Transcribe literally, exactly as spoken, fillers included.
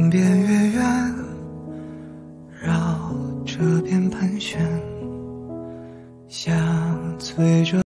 天边月圆，绕这边盘旋，像催着